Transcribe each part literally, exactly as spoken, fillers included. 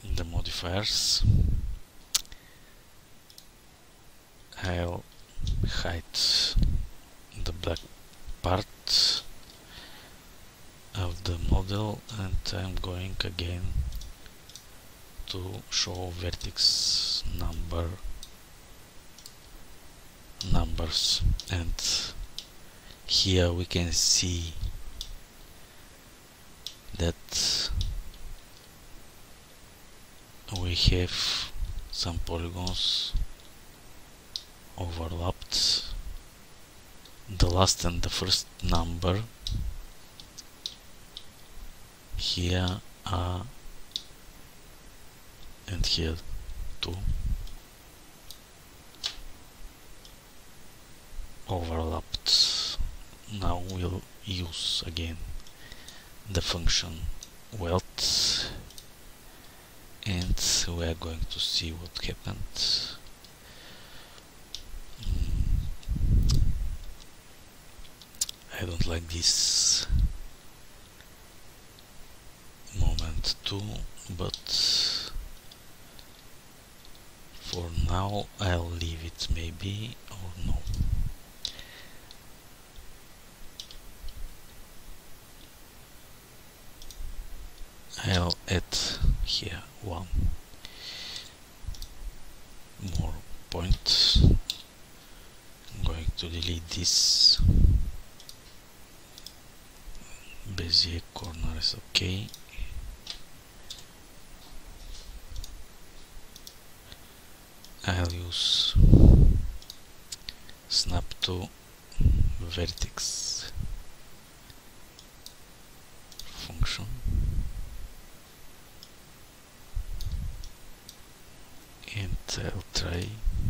the modifiers. I'll hide the black part of the model, and I'm going again to show vertex number numbers, and here we can see that we have some polygons overlapped. The last and the first number here are, and here too, overlapped. Now we'll use again the function welt, and we are going to see what happened. I don't like this moment too, but for now I'll leave it, maybe, or no. I'll add here one more point. I'm going to delete this. Bezier corner is okay. I'll use snap to vertex function, and I'll try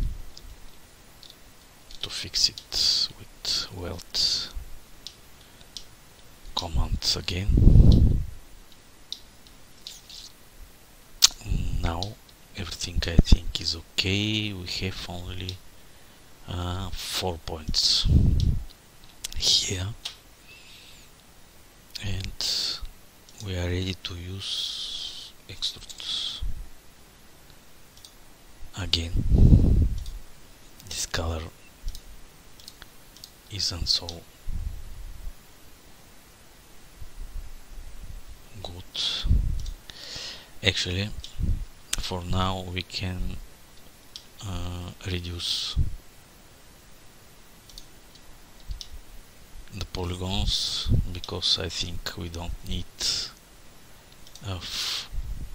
to fix it with welt command again. Now everything I think is okay. We have only uh, four points here, and we are ready to use extrude again. This color isn't so good. Actually, for now we can uh, reduce the polygons, because I think we don't need of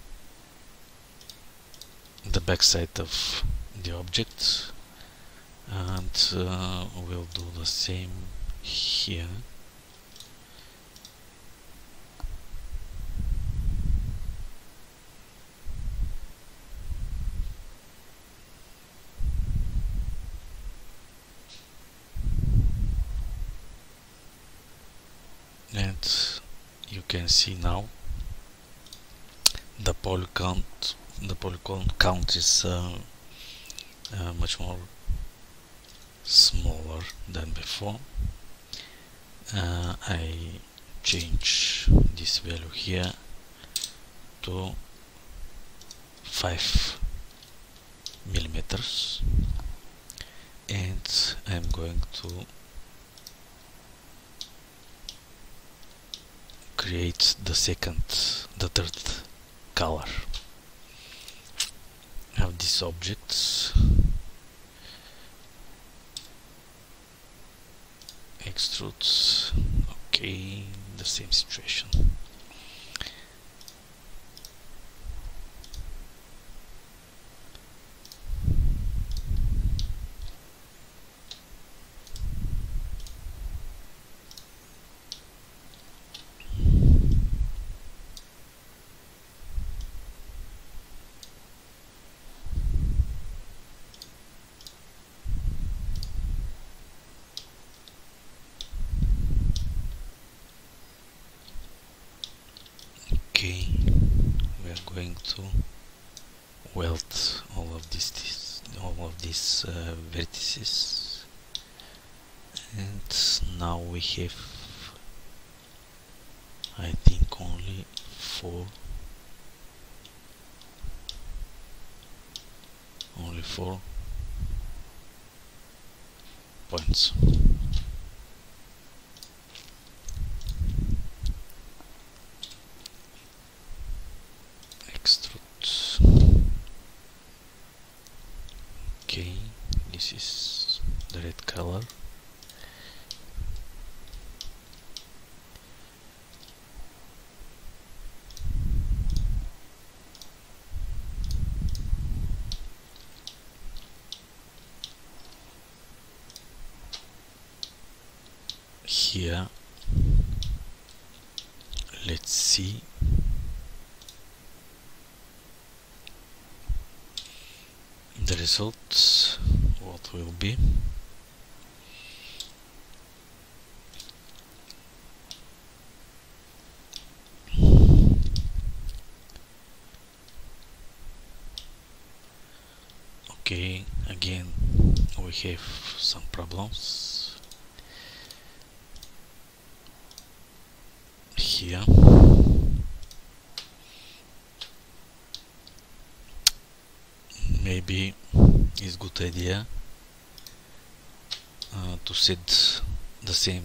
the backside of the object, and uh, we'll do the same here. And you can see now the polygon the polygon count is uh, uh, much more smaller than before. uh, I change this value here to five millimeters, and I'm going to create the second, the third color of these objects. Extrude, okay, the same situation. Okay, we are going to weld all of this, this all of these uh, vertices, and now we have, I think, only four twenty-four points. Extrude. Okay, this is the red color. Here, let's see the results, what will be. Okay, again we have some problems here. Maybe it's good idea uh, to set the same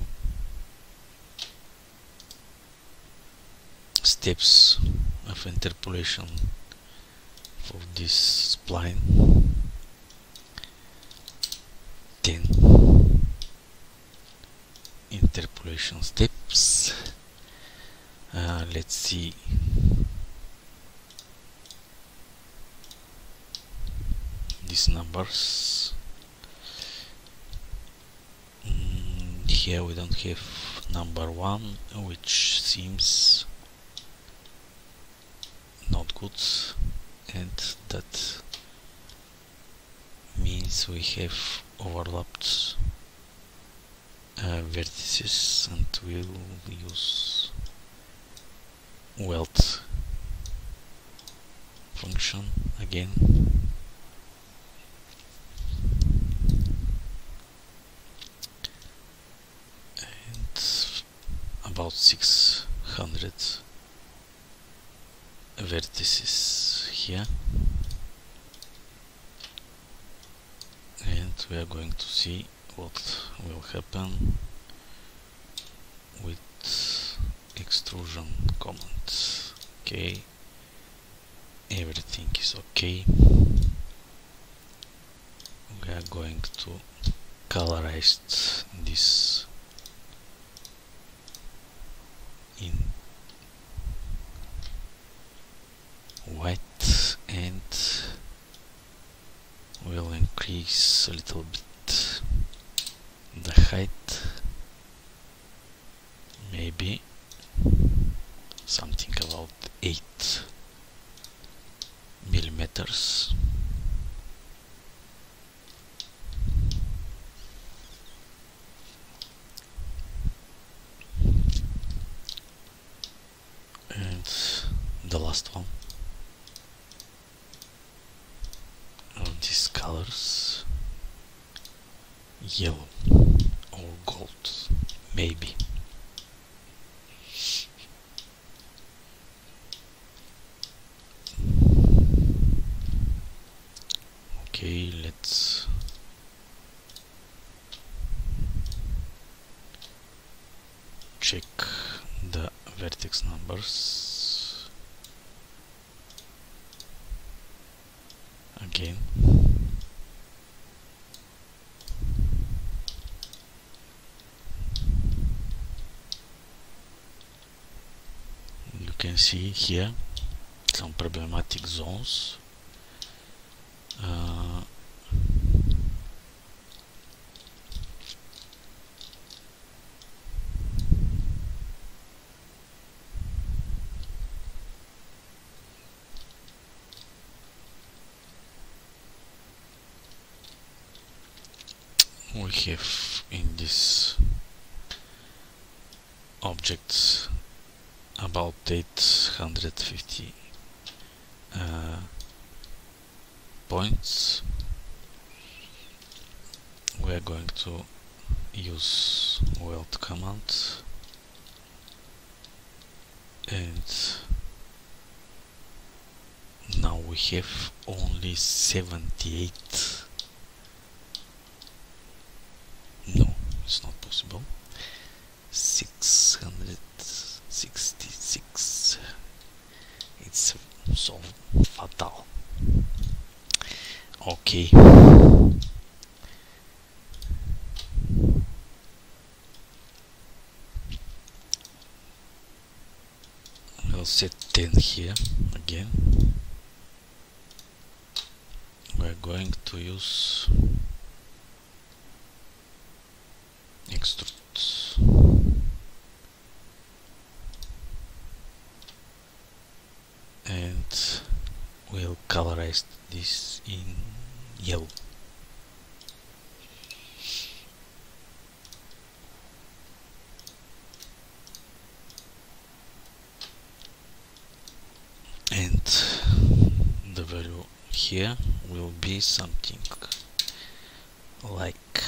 steps of interpolation for this spline. ten interpolation steps. Uh, let's see. These numbers. Mm, here we don't have number one, which seems not good, and that means we have overlapped uh, vertices, and we'll use weld function again. About six hundred vertices here, and we are going to see what will happen with extrusion command. Okay, everything is okay. We are going to colorize this in white, and we'll increase a little bit the height, maybe something about eight millimeters. And the last one of these colors, yellow or gold, maybe. Okay, let's check the vertex numbers again. You can see here some problematic zones. Uh, we have in this object about eight hundred fifty uh, points. We are going to use weld command, and now we have only seventy-eight. No, it's not possible. Six hundred sixty-six. It's so fatal. Okay. We'll set ten here again. We're going to use extrude, and we'll colorize this in yellow. And the value here will be something like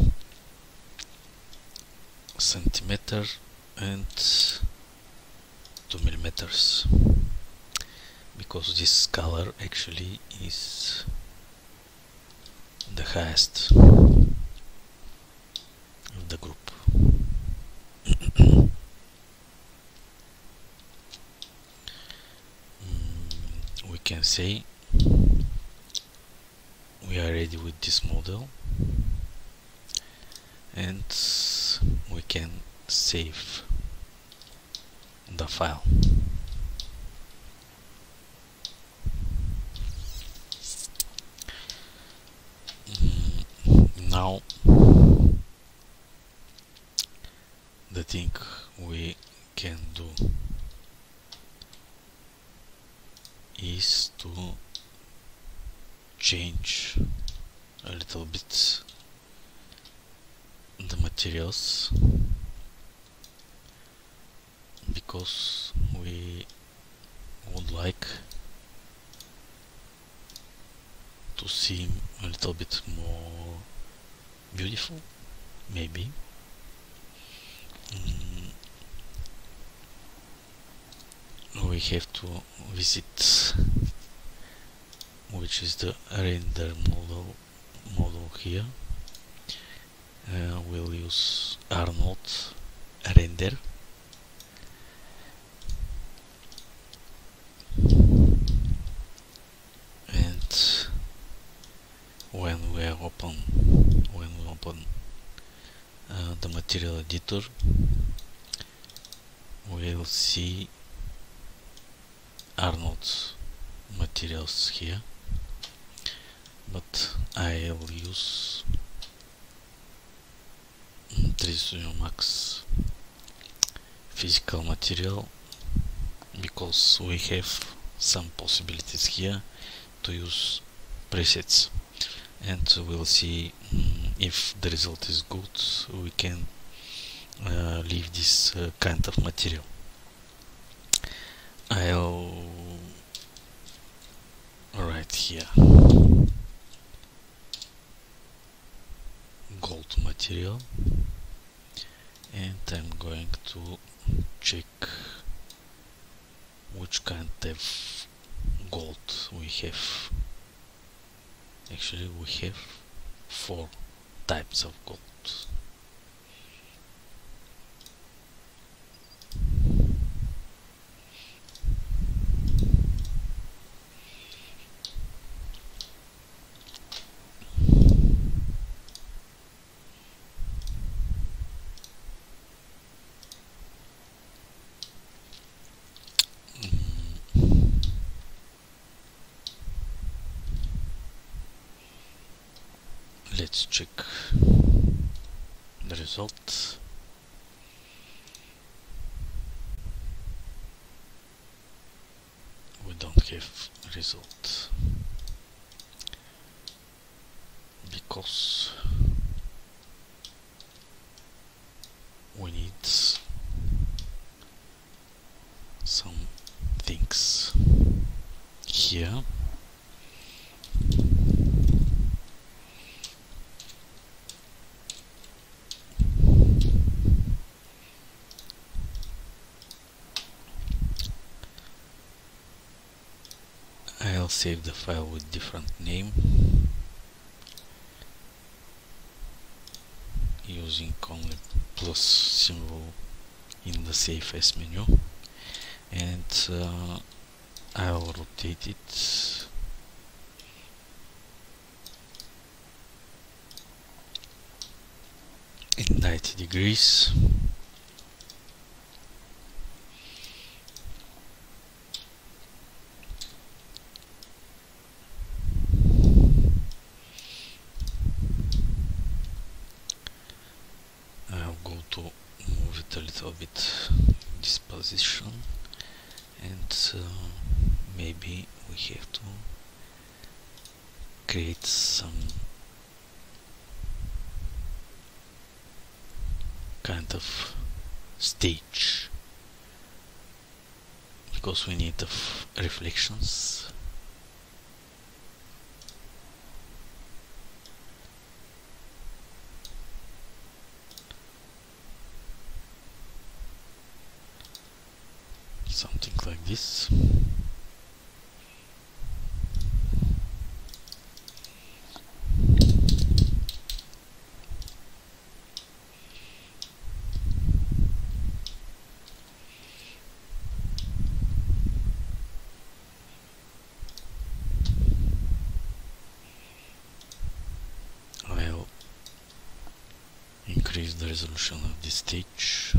centimeter and two millimeters, because this color actually is the highest of the group. We can say we are ready with this model, and we can save the file. Now the thing we can do is to change a little bit the materials, because we would like to seem a little bit more beautiful, maybe. Mm, we have to visit which is the render model model here. Uh, we'll use Arnold render, and when we open when we open uh, the material editor, we'll see Arnold's materials here, but I'll use three D Studio Max physical material, because we have some possibilities here to use presets, and we'll see um, if the result is good. We can uh, leave this uh, kind of material. I'll write here gold material, and I'm going to check which kind of gold we have. Actually, we have four types of gold. Let's check the result. We don't have result because we need some things here. I'll save the file with different name using only plus symbol in the save as menu, and uh, I'll rotate it in ninety degrees. I'll go to move it a little bit this position, and uh, maybe we have to create some kind of stage, because we need the reflections. Something like this. I'll increase the resolution of this stage,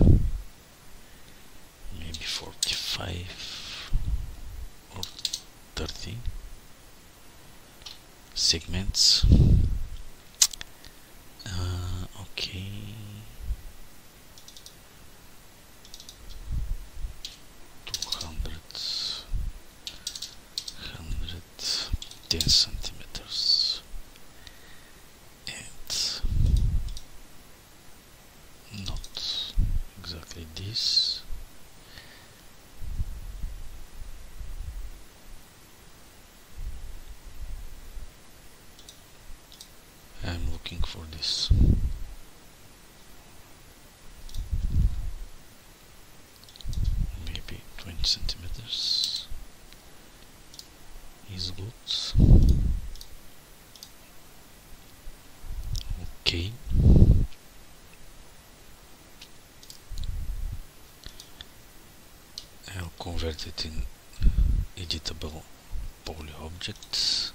maybe forty-five or thirty segments. Uh, okay, two hundred, one hundred ten centimeters, and not exactly this. I'm looking for this. Maybe twenty centimeters is good. Okay. I'll convert it in editable poly objects.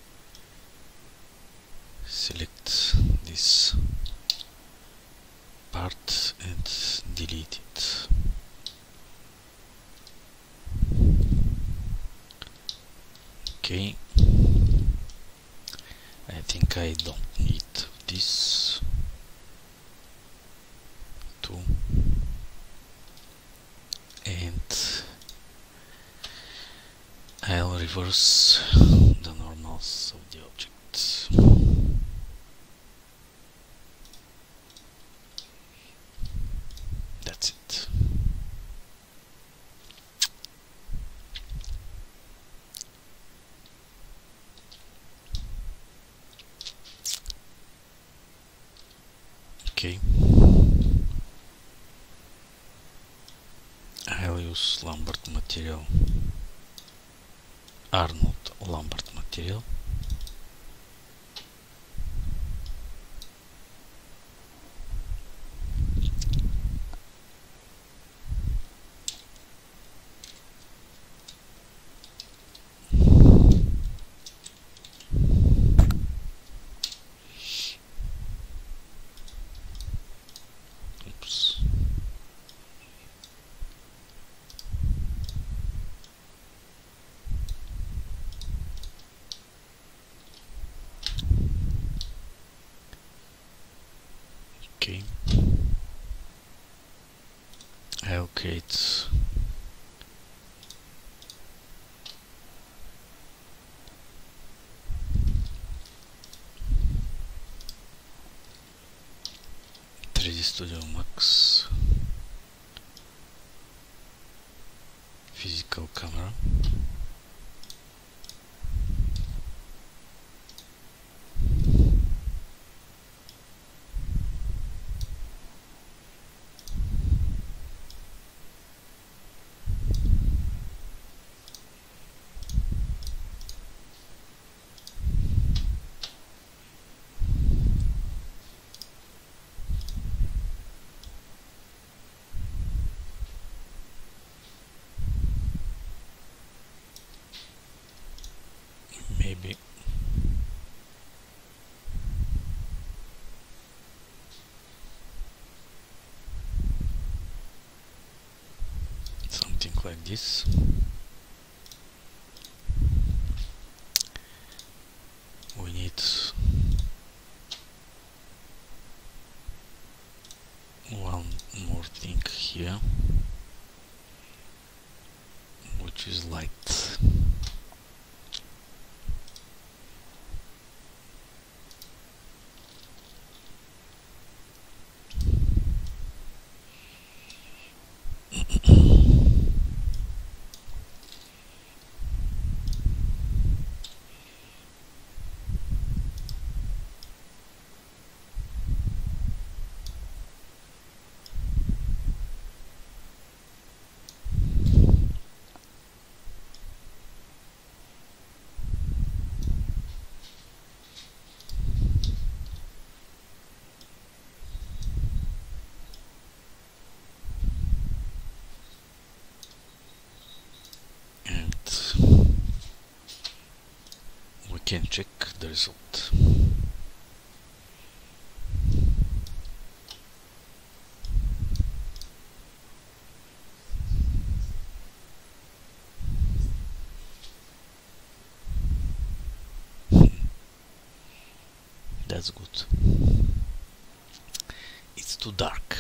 Select this part and delete it. Okay, I think I don't need this too, and I'll reverse the normals of the object. That's it. Okay, I'll use Lambert material, Arnold Lambert material. Oops. Okay, I'll create three D Studio Max physical camera. maybe something like this. We need one more thing here, which is light. Can check the result. That's good. It's too dark.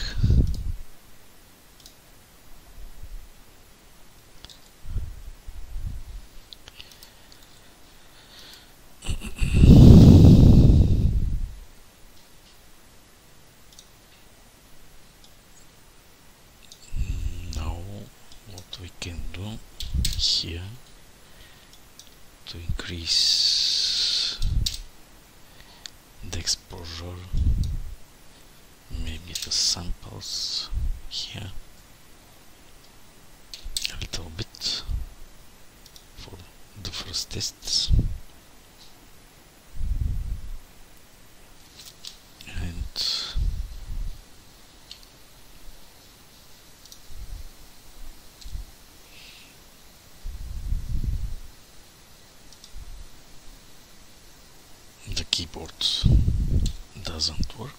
Here to increase the exposure, maybe the samples here a little bit for the first tests, and the keyboard doesn't work.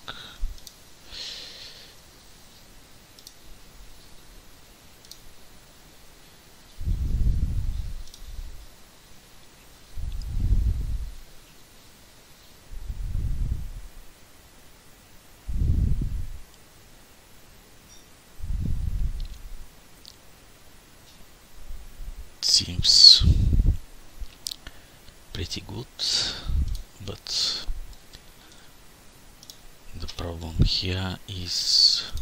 Seems pretty good, but the problem here is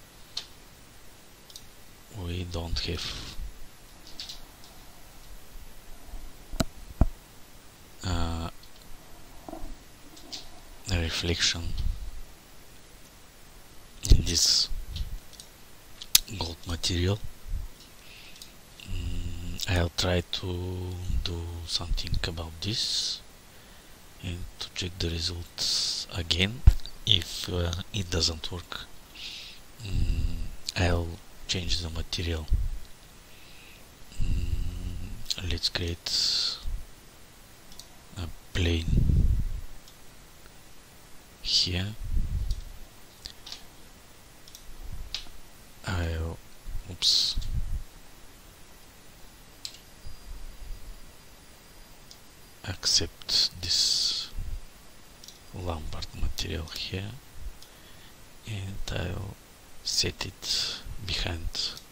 we don't have uh, a reflection in this gold material. mm, I'll try to do something about this and to check the results again. If uh, it doesn't work, mm, I'll change the material. Mm, let's create a plane here. I'll oops accept this Lambert material here, and I'll set it behind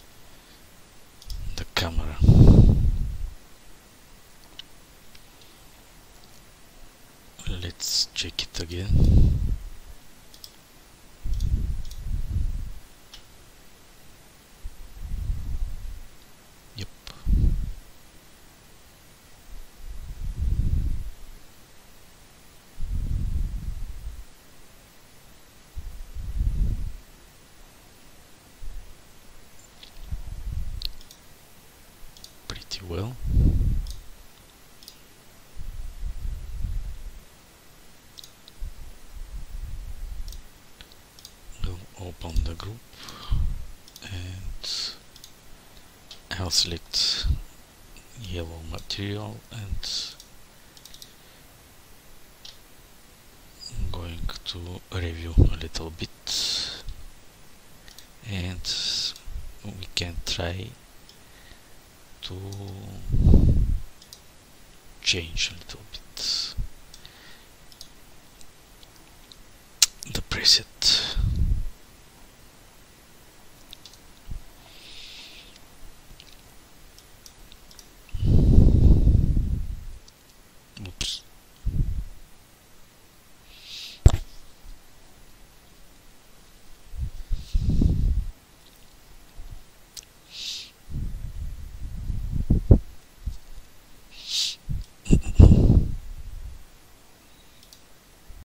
the camera. Let's check it again. Yep. Pretty well. Open the group and I'll select yellow material and to review a little bit, and we can try to change a little bit the preset.